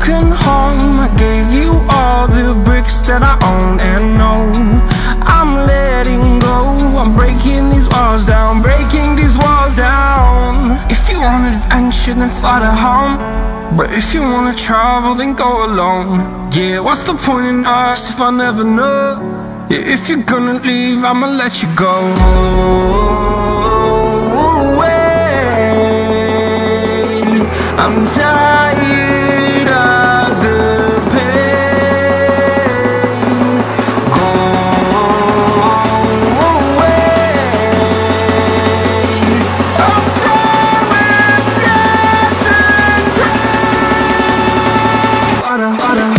broken home. I gave you all the bricks that I own and know. I'm letting go, I'm breaking these walls down, breaking these walls down. If you want adventure, then fly to home. But if you wanna travel, then go alone. Yeah, what's the point in us if I never know? Yeah, if you're gonna leave, I'ma let you go. I'm tired of the pain. Go away. I'm tired with yesterday. Flutter, flutter.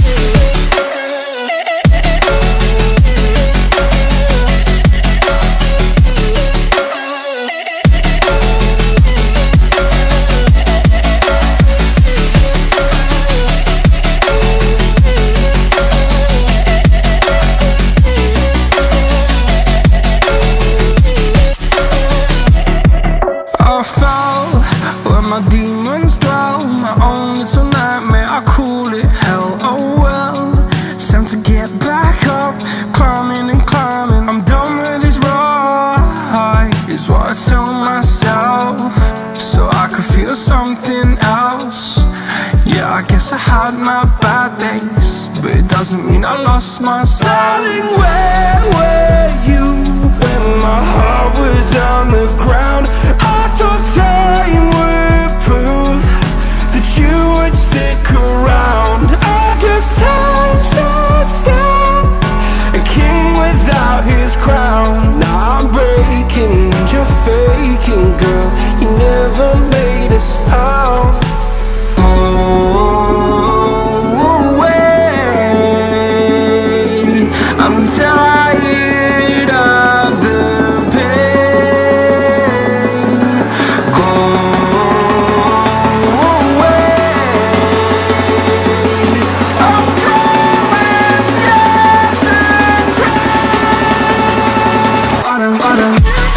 I fell where my demons dwell, my own little nightmare, I call it hell. Oh well, it's time to get back up, climbing and climbing. I'm done with this ride, is what I tell myself, so I could feel something else. Yeah, I guess I had my bad days, but it doesn't mean I lost my style. Darling, where were you when my heart was on the ground? I thought time would prove that you would stick around. I guess time stood still, a king without his crown. Now I'm breaking and you're faking, girl. You never made a sound. Oh, wait, I'm tired of the pain. Go away. I'm tired with yesterday. Flutter, flutter.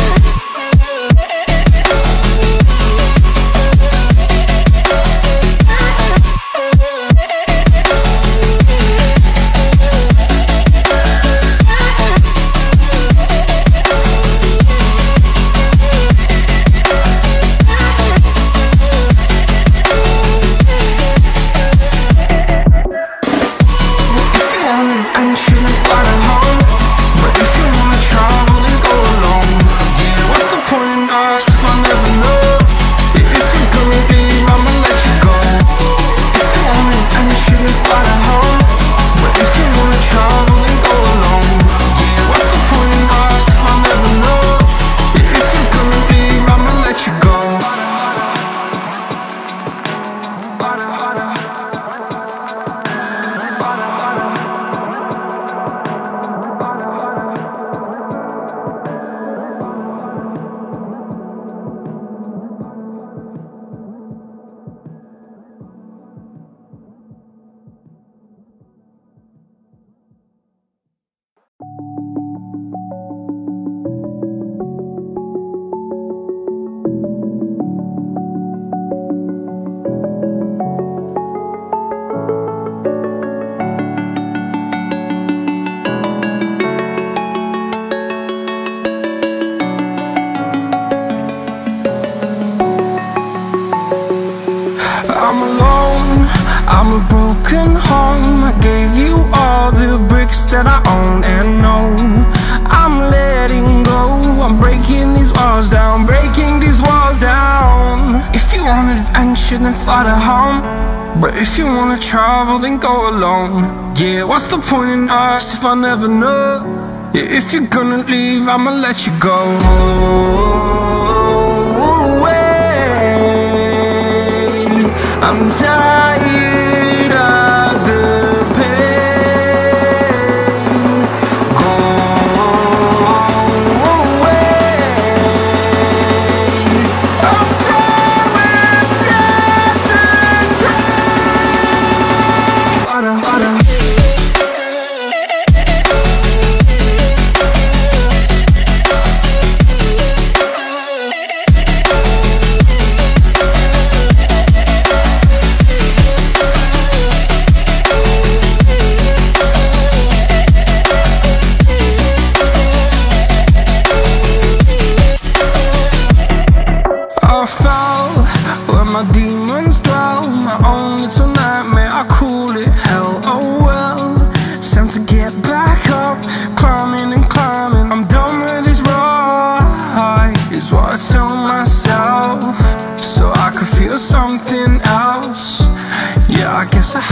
I'm alone, I'm a broken home. I gave you all the bricks that I own and know. I'm letting go, I'm breaking these walls down, breaking these walls down. If you want adventure, then fly to home. But if you wanna travel, then go alone. Yeah, what's the point in us if I never know? Yeah, if you're gonna leave, I'ma let you go. I'm tired of the pain. Go away. I'm tired with yesterday. Flutter, flutter.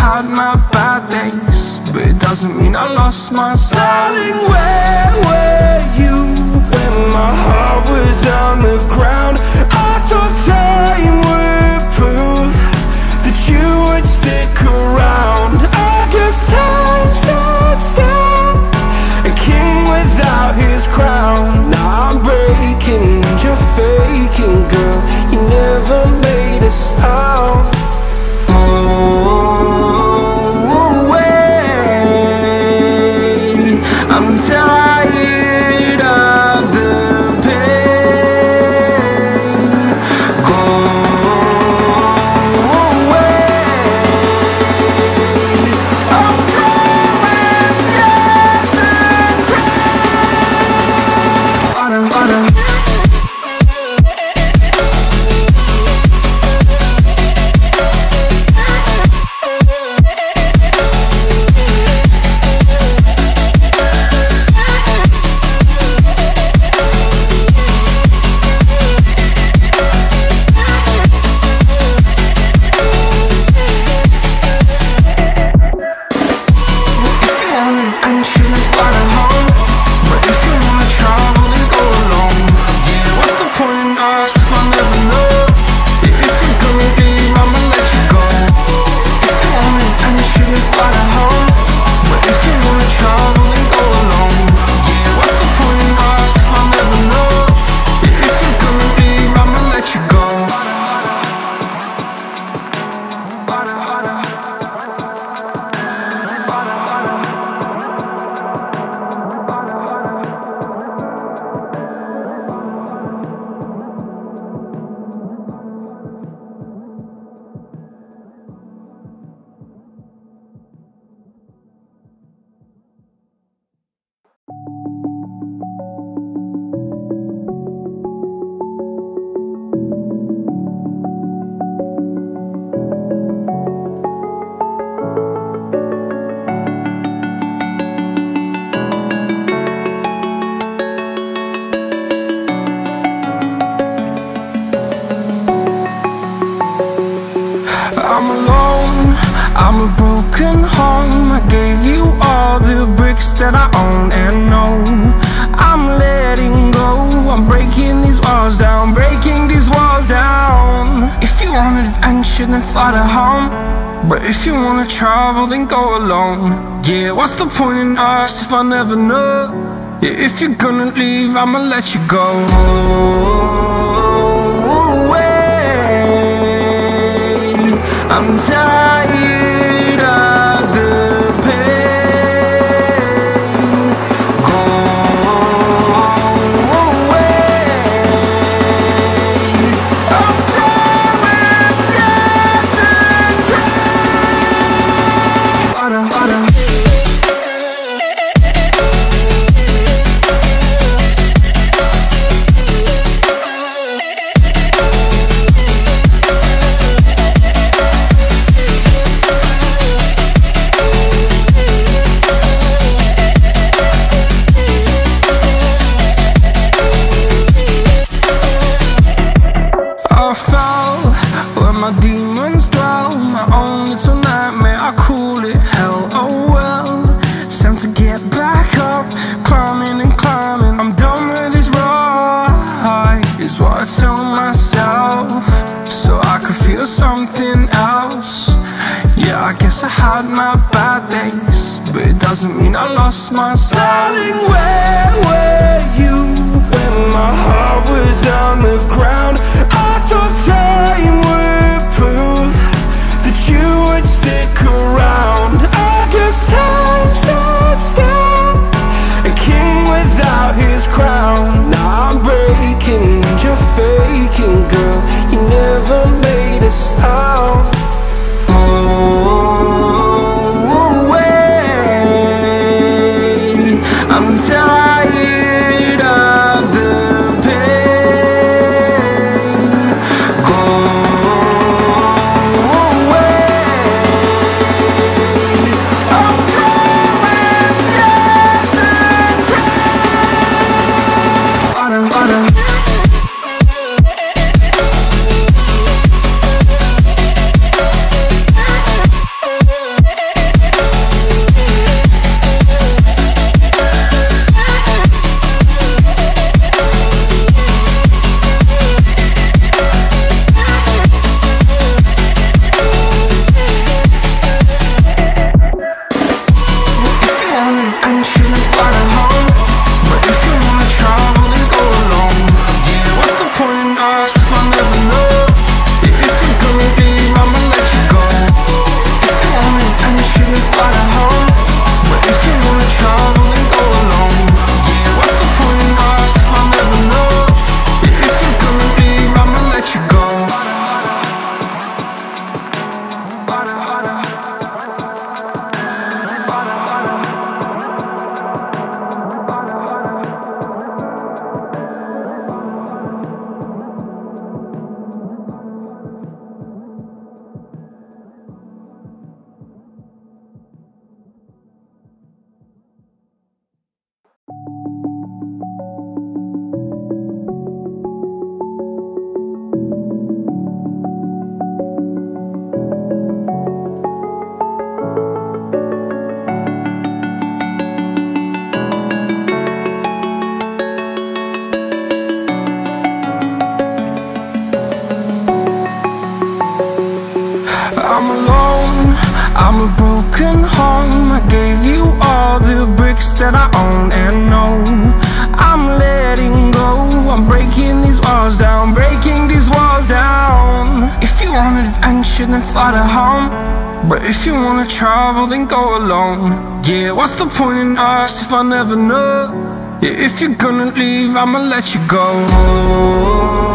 had my bad days, but it doesn't mean I lost my style. Darling, where were you when my heart was on the ground? I thought time would prove that you would stick around. I guess time stood still, a king without his crown. Now I'm breaking and you're faking, girl. You never made a sound. I'm tired of the pain. Go away. I'm trying yesterday. I'm alone, I'm a broken home. I gave you all the bricks that I own and know. I'm letting go, I'm breaking these walls down, breaking these walls down. If you want adventure, then fly to home. But if you wanna travel, then go alone. Yeah, what's the point in us if I never know? Yeah, if you're gonna leave, I'ma let you go. I'm tired of the pain. Go away. I'm tired of yesterday. I fell where my demons dwell, my own little nightmare, I call it hell. Oh well, it's time to get back up, climbing and climbing. I'm done with this ride, is what I tell myself, so I could feel something else. Yeah, I guess I had my bad days, but it doesn't mean I lost my style. Darling, where were you when my heart was on the ground? I thought time would prove that you would stick around. I guess time stood still, a king without his crown. Now I'm breaking and you're faking, girl. You never made a sound. I'm tired of the pain. Go away. I'm tired of yesterday. shouldn't find a home. But if you wanna travel, then go alone. Yeah, what's the point in us if I never know? Yeah, if you're gonna leave, I'ma let you go. If you want it and you shouldn't find a home. But if you wanna travel, then go alone. Yeah, what's the point in us if I never know? Yeah, if you're gonna leave, I'ma let you go. I'm alone, I'm a broken home. I gave you all the bricks that I own and know. I'm letting go, I'm breaking these walls down, breaking these walls down. If you want adventure, then fly to home. But if you wanna travel, then go alone. Yeah, what's the point in us if I never know? Yeah, if you're gonna leave, I'ma let you go.